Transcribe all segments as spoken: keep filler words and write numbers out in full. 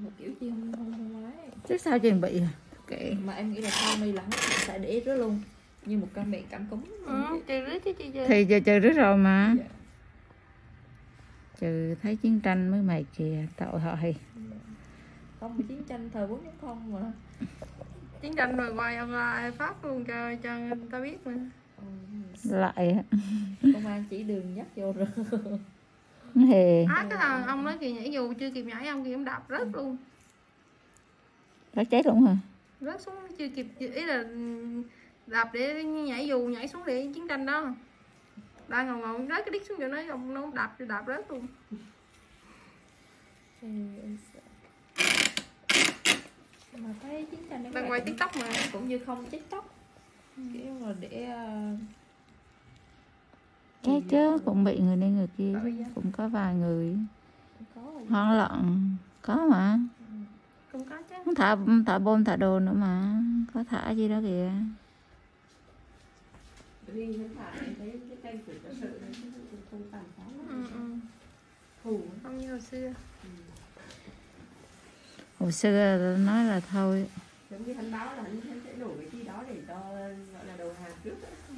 một kiểu chi không không không ấy. Chứ sao chuyện bị à? Kệ. Mà em nghĩ là sau này là nó sẽ để rớt luôn. Như một căn bệnh cảm cúm. Ừ, trừ rứt chứ chị chưa. Thì giờ trừ rứt rồi mà. Dạ. Trừ thấy chiến tranh mới mệt kìa, tội họ thì. Không bị chiến tranh thời bốn chấm không mà. Chiến tranh rồi quay online phát luôn cho cho người ta biết nữa. Ừ. Lại á. Công an chỉ đường dắt vô rồi. Hề. Á cái thằng ông nói kìa nhảy dù chưa kịp nhảy ông kia ông đạp rớt luôn. Rớt chết luôn hả? Rớt xuống chưa kịp, ý là đạp để nhảy dù nhảy xuống để chiến tranh đó. Đang ngồi ngồi rớt cái đít xuống cho nó ông nó đạp đạp rớt luôn. Ừ, em sợ. Mà thấy chiến tranh Đang quay TikTok mà cũng như không TikTok. Ừ. Kiểu là để uh... Chết chứ, cũng bị người này người kia, cũng có vài người hoang loạn, có mà. Ừ. Cũng có chứ. Không thả, thả bom thả đồ nữa mà, có thả gì đó kìa. Ừ, ừ. Không như hồi xưa. Hồi xưa nói là thôi. Giống như hắn báo là hắn sẽ đổ cái gì đó để cho gọi là đầu hàng trước.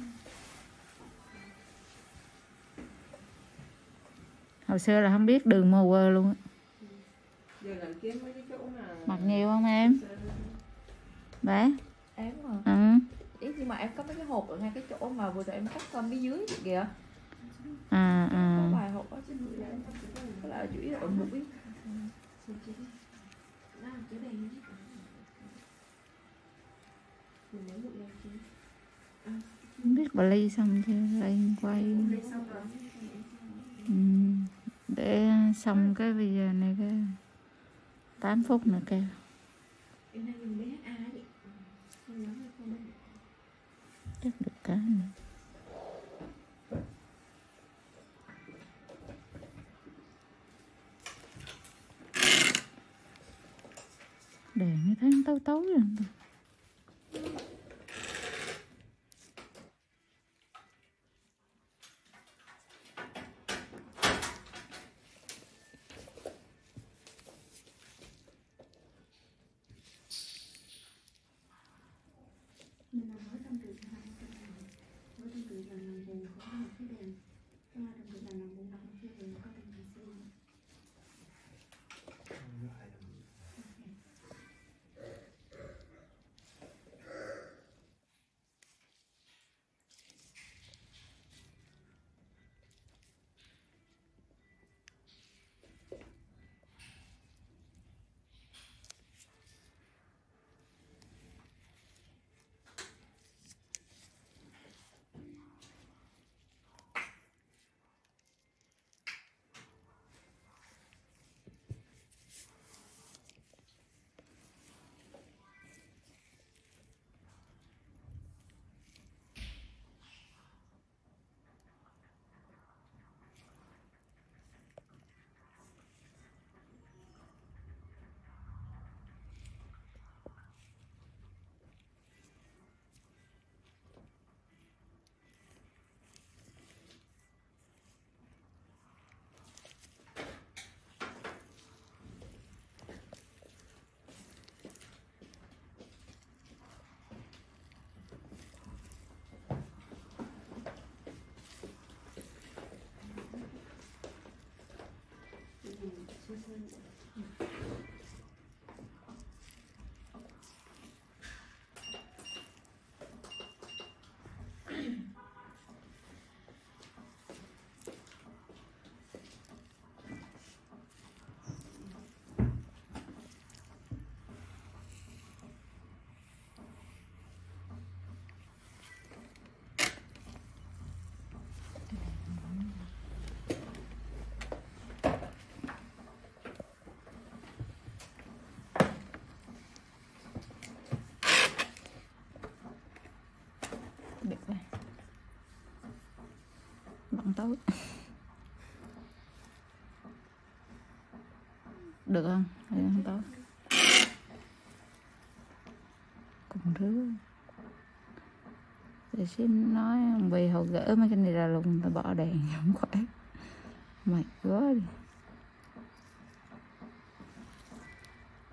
Hồi xưa là không biết đường mồ quơ luôn á. Giờ là kiếm mấy cái chỗ mà... Mặc nhiều không em? Bé? Em mà. Ừ. Ý nhưng mà em có mấy cái hộp ở ngay cái chỗ mà vừa rồi em cắt con phía dưới kìa. À à. Có vài hộp ở trên mũi đấy. Có là chủ yếu ở mũi. Không biết bà ly xong chưa, lên quay. Ừ. Để xong cái video này cái tám phút nữa kêu. Chắc được cái nữa. Đèn nó thấy nó tối tối rồi. Bận tối. Được không? Hay không tối? Cùng thứ. Thì xin nói vì họ gỡ mấy cái này ra luôn, người ta bỏ đèn không khỏe. Mệt quá đi.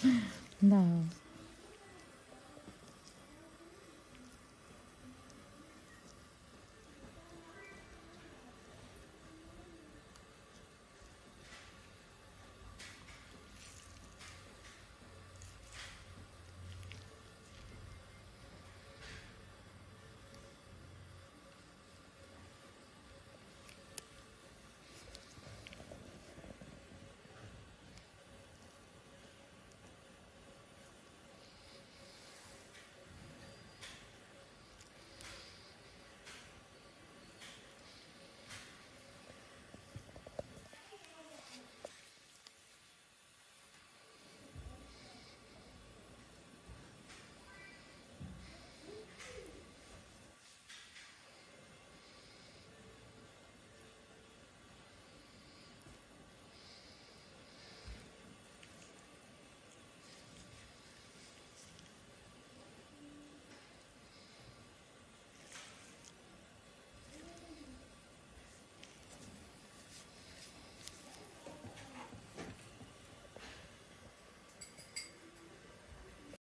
Nào